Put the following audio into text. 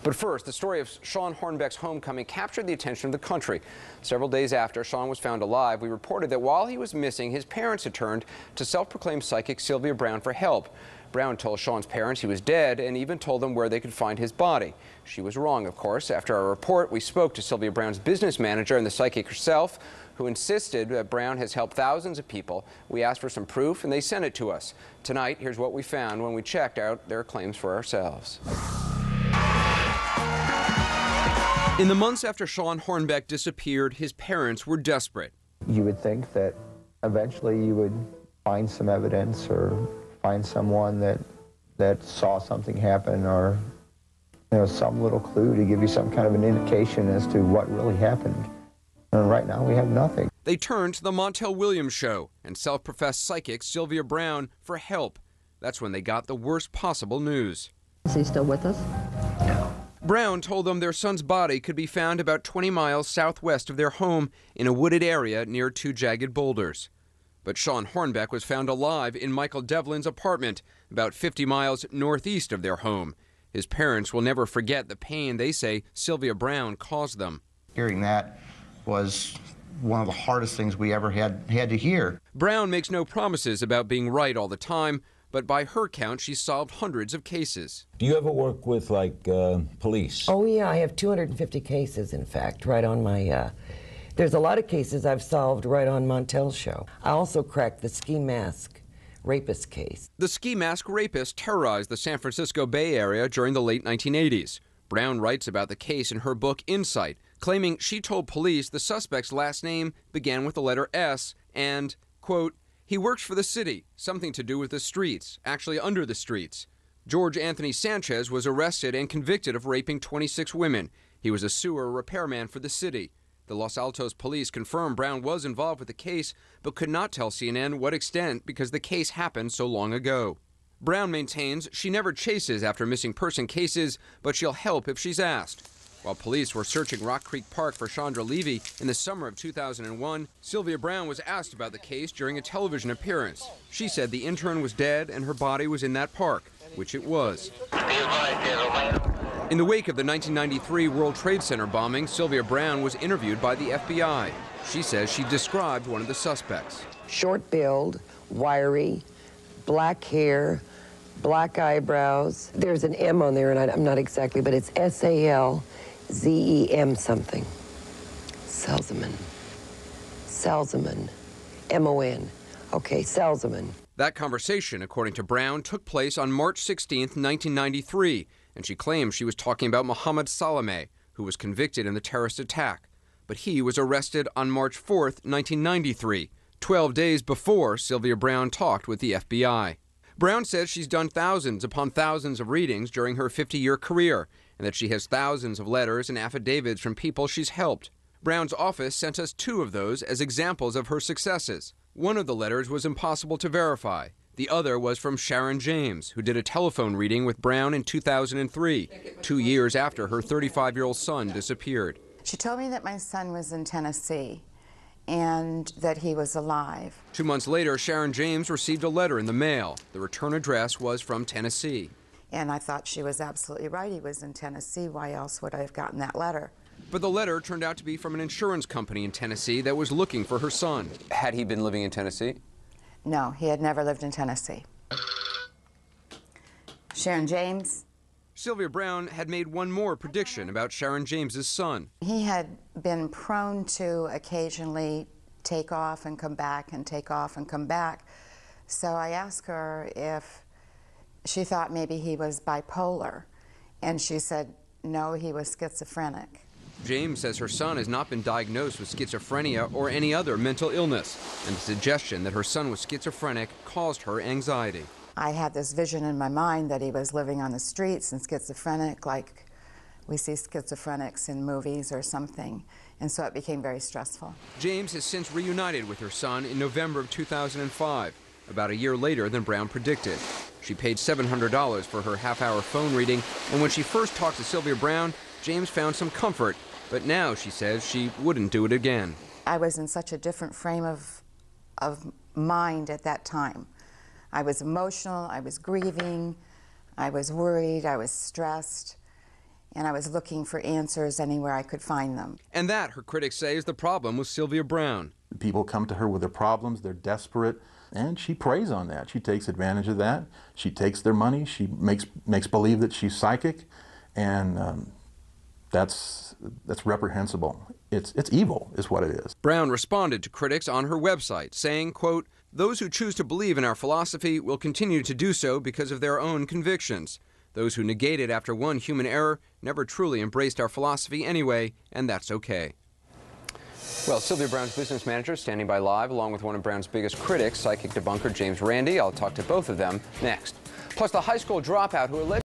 But first, the story of Sean Hornbeck's homecoming captured the attention of the country. Several days after Sean was found alive, we reported that while he was missing, his parents had turned to self-proclaimed psychic Sylvia Browne for help. Browne told Sean's parents he was dead and even told them where they could find his body. She was wrong, of course. After our report, we spoke to Sylvia Browne's business manager and the psychic herself, who insisted that Browne has helped thousands of people. We asked for some proof, and they sent it to us. Tonight, here's what we found when we checked out their claims for ourselves. In the months after Sean Hornbeck disappeared, his parents were desperate. You would think that eventually you would find some evidence or find someone that saw something happen, or some little clue to give you some kind of an indication as to what really happened. And right now we have nothing. They turned to the Montel Williams Show and self-professed psychic Sylvia Browne for help. That's when they got the worst possible news. Is he still with us? No. Browne told them their son's body could be found about 20 miles southwest of their home in a wooded area near two jagged boulders. But Sean Hornbeck was found alive in Michael Devlin's apartment about 50 miles northeast of their home. His parents will never forget the pain they say Sylvia Browne caused them. Hearing that was one of the hardest things we ever had to hear. Browne makes no promises about being right all the time, but by her count, she's solved hundreds of cases. Do you ever work with, police? Oh, yeah, I have 250 cases, in fact, right on my, there's a lot of cases I've solved right on Montel's show. I also cracked the ski mask rapist case. The ski mask rapist terrorized the San Francisco Bay Area during the late 1980s. Browne writes about the case in her book Insight, claiming she told police the suspect's last name began with the letter S and, quote, he works for the city, something to do with the streets, actually under the streets. George Anthony Sanchez was arrested and convicted of raping 26 women. He was a sewer repairman for the city. The Los Altos police confirmed Browne was involved with the case, but could not tell CNN what extent because the case happened so long ago. Browne maintains she never chases after missing person cases, but she'll help if she's asked. While police were searching Rock Creek Park for Chandra Levy in the summer of 2001, Sylvia Browne was asked about the case during a television appearance. She said the intern was dead and her body was in that park, which it was. In the wake of the 1993 World Trade Center bombing, Sylvia Browne was interviewed by the FBI. She says she described one of the suspects. Short build, wiry, black hair, black eyebrows. There's an M on there, and I'm not exactly, but it's S-A-L-Z-E-M something. Salzman. Salzman. M-O-N. Okay, Salzman. That conversation, according to Browne, took place on March 16, 1993, and she claims she was talking about Mohammed Salameh, who was convicted in the terrorist attack. But he was arrested on March 4, 1993, 12 days before Sylvia Browne talked with the FBI. Browne says she's done thousands upon thousands of readings during her 50-year career, and that she has thousands of letters and affidavits from people she's helped. Browne's office sent us 2 of those as examples of her successes. One of the letters was impossible to verify. The other was from Sharon James, who did a telephone reading with Browne in 2003, 2 years after her 35-year-old son disappeared. She told me that my son was in Tennessee and that he was alive. 2 months later, Sharon James received a letter in the mail. The return address was from Tennessee. And I thought she was absolutely right. He was in Tennessee. Why else would I have gotten that letter? But the letter turned out to be from an insurance company in Tennessee that was looking for her son. Had he been living in Tennessee? No, he had never lived in Tennessee. Sharon James. Sylvia Browne had made one more prediction about Sharon James's son. He had been prone to occasionally take off and come back and take off and come back. So I asked her if she thought maybe he was bipolar, and she said no, he was schizophrenic. James says her son has not been diagnosed with schizophrenia or any other mental illness, and the suggestion that her son was schizophrenic caused her anxiety. I had this vision in my mind that he was living on the streets and schizophrenic, like we see schizophrenics in movies or something, and so it became very stressful. James has since reunited with her son in November of 2005, about a year later than Browne predicted. She paid $700 for her half-hour phone reading, and when she first talked to Sylvia Browne, James found some comfort, but now she says she wouldn't do it again. I was in such a different frame of mind at that time. I was emotional, I was grieving, I was worried, I was stressed, and I was looking for answers anywhere I could find them. And that, her critics say, is the problem with Sylvia Browne. People come to her with their problems, they're desperate, and she preys on that. She takes advantage of that. She takes their money, she makes believe that she's psychic, and that's reprehensible. It's evil, is what it is. Browne responded to critics on her website, saying, quote, "Those who choose to believe in our philosophy will continue to do so because of their own convictions. Those who negate it after one human error never truly embraced our philosophy anyway, and that's okay." Well, Sylvia Browne's business manager standing by live, along with one of Browne's biggest critics, psychic debunker James Randi. I'll talk to both of them next. Plus, the high school dropout who allegedly